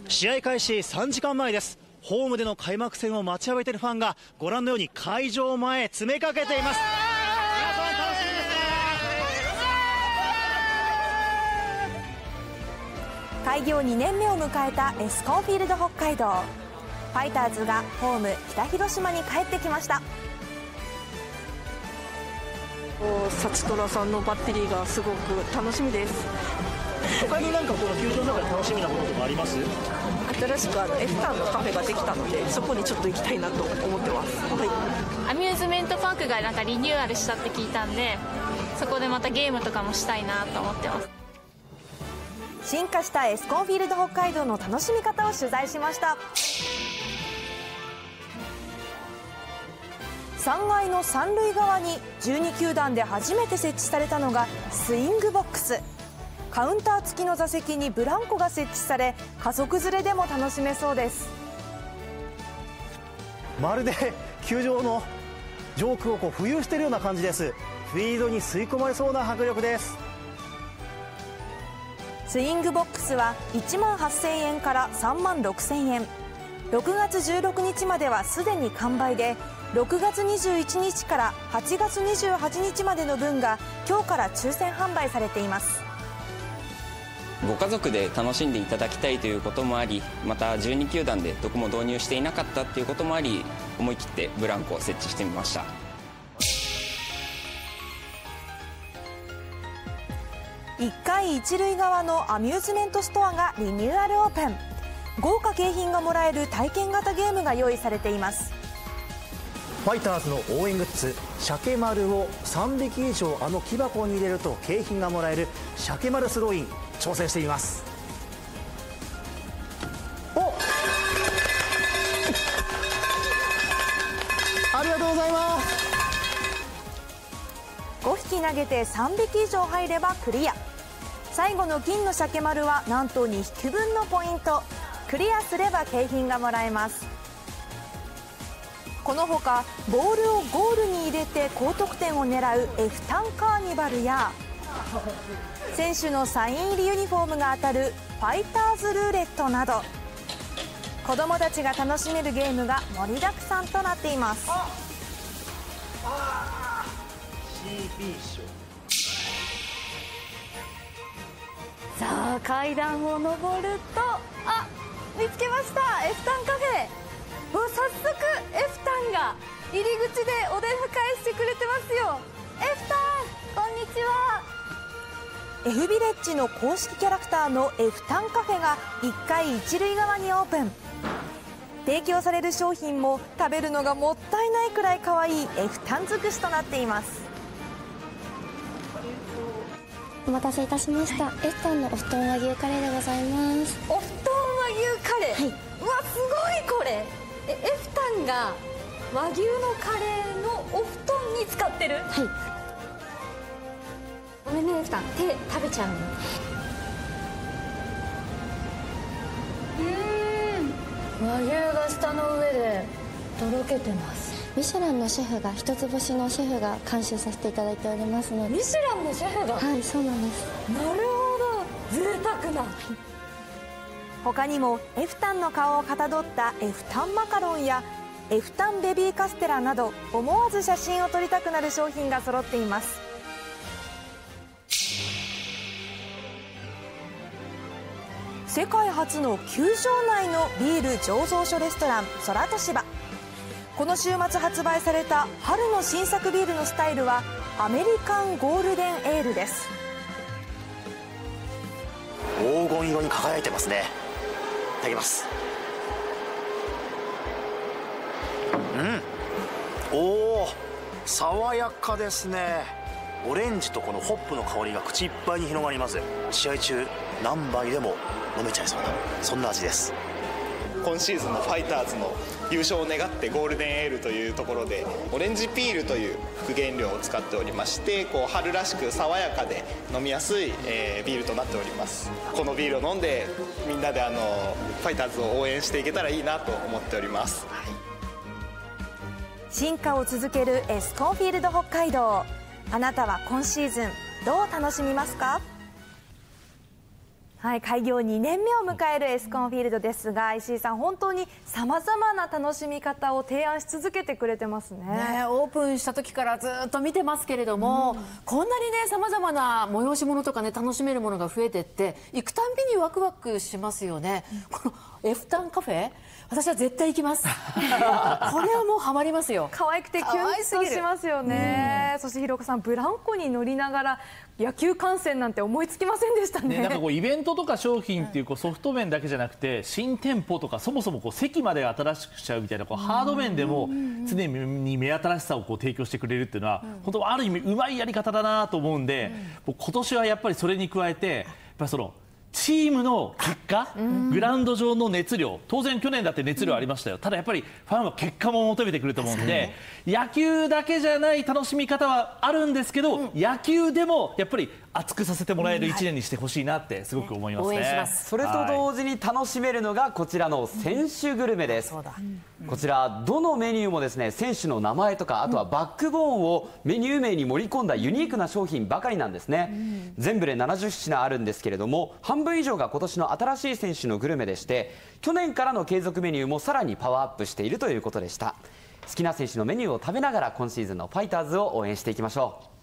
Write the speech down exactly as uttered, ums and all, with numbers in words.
試合開始さんじかんまえです。ホームでの開幕戦を待ちわびているファンがご覧のように会場前へ詰めかけています。皆さん楽しみですね。 開業にねんめを迎えたエスコンフィールド北海道。ファイターズがホーム北広島に帰ってきました。 幸虎さんのバッテリーがすごく楽しみです。 他になんかこの球場の中で楽しみなこととかあります？ 新しくあのエフタンのカフェができたので、そこにちょっと行きたいなと思ってます。はい、 アミューズメントパークがなんかリニューアルしたって聞いたんで、そこでまたゲームとかもしたいなと思ってます。 進化したエスコンフィールド北海道の楽しみ方を取材しました。さんがいの三塁側にじゅうにきゅうだんで初めて設置されたのがスイングボックス。カウンター付きの座席にブランコが設置され、家族連れでも楽しめそうです。 まるで球場の上空をこう浮遊しているような感じです。フィールドに吸い込まれそうな迫力です。 スイングボックスはいちまんはっせんえんからさんまんろくせんえん。ろくがつじゅうろくにちまではすでに完売で、ろくがつにじゅういちにちからはちがつにじゅうはちにちまでの分が今日から抽選販売されています。 ご家族で楽しんでいただきたいということもあり、またじゅうにきゅうだんでどこも導入していなかったということもあり、思い切ってブランコを設置してみました。 いっかい一塁側のアミューズメントストアがリニューアルオープン。豪華景品がもらえる体験型ゲームが用意されています。 ファイターズの応援グッズ鮭丸をさんびき以上あの木箱に入れると景品がもらえる鮭丸スローイン挑戦しています。おありがとうございます。 ごひき投げてさんびき以上入ればクリア。最後の金の鮭丸はなんとにひきぶんのポイント。クリアすれば景品がもらえます。このほかボールをゴールに入れて高得点を狙うエフタンカーニバルや、選手のサイン入りユニフォームが当たるファイターズルーレットなど、子どもたちが楽しめるゲームが盛りだくさんとなっています。 さあ階段を上ると、あ、見つけました。エフタンカフェ。わ、早速エフタンが入り口でお出迎えしてくれてますよ。エフタン、こんにちは。 F ビレッジの公式キャラクターのエフタンカフェがいっかい一塁側にオープン。提供される商品も食べるのがもったいないくらい可愛いエフタン尽くしとなっています。 お待たせいたしました。エフタンのお布団和牛カレーでございます。 お布団和牛カレー、はい、うわ、すごい。これえエフタンが和牛のカレーのお布団に使ってる。はい、ごめんねエフタン、手食べちゃうの。うーん、和牛が舌の上でとろけてます。 ミシュランのシェフが一つ星のシェフが監修させていただいておりますので。 ミシュランのシェフが。 はい、そうなんです。 なるほど、贅沢な。 他にもエフタンの顔をかたどったエフタンマカロンやエフタンベビーカステラなど、思わず写真を撮りたくなる商品が揃っています。世界初の球場内のビール醸造所レストラン空としば。この週末発売された春の新作ビールのスタイルはアメリカンゴールデンエールです。 黄金色に輝いてますね。いただきます。うん、おお、爽やかですね。オレンジとこのホップの香りが口いっぱいに広がります。試合中何杯でも飲めちゃいそうな、そんな味です。 今シーズンのファイターズの優勝を願ってゴールデンエールというところでオレンジピールという副原料を使っておりまして、こう春らしく爽やかで飲みやすい、えー、ビールとなっております。このビールを飲んでみんなであのファイターズを応援していけたらいいなと思っております。はい、 進化を続けるエスコンフィールド北海道。あなたは今シーズンどう楽しみますか？ はい、開業にねんめを迎えるエスコンフィールドですが、石井さん、本当にさまざまな楽しみ方を提案し続けてくれてます ね, ねオープンした時からずっと見てますけれども、うん、こんなにねさまざまな催し物とかね楽しめるものが増えてって行くたんびにワクワクしますよね、うん、このエフタンカフェ、私は絶対行きますこれはもうハマりますよ。 可愛くてキュンとしますよね、うん、そしてひろこさん、ブランコに乗りながら野球観戦なんて思いつきませんでした ね, ねなんかこうイベントとか商品っていうこうソフト面だけじゃなくて、新店舗とかそもそもこう席まで新しくしちゃうみたいなこうハード面でも常に目新しさをこう提供してくれるっていうのは、本当ある意味うまいやり方だなと思うんで、もう今年はやっぱりそれに加えてやっぱりそのチームの結果、グラウンド上の熱量、当然去年だって熱量ありましたよ。ただやっぱりファンは結果も求めてくると思うんで、野球だけじゃない楽しみ方はあるんですけど、野球でもやっぱり熱くさせてもらえるいちねんにしてほしいなってすごく思いますね。応援します。 それと同時に楽しめるのがこちらの選手グルメです。そうだ。こちらどのメニューもですね、選手の名前とかあとはバックボーンをメニュー名に盛り込んだユニークな商品ばかりなんですね、うん、全部でななじゅっしなあるんですけれども、半分以上が今年の新しい選手のグルメでして、去年からの継続メニューもさらにパワーアップしているということでした。好きな選手のメニューを食べながら今シーズンのファイターズを応援していきましょう。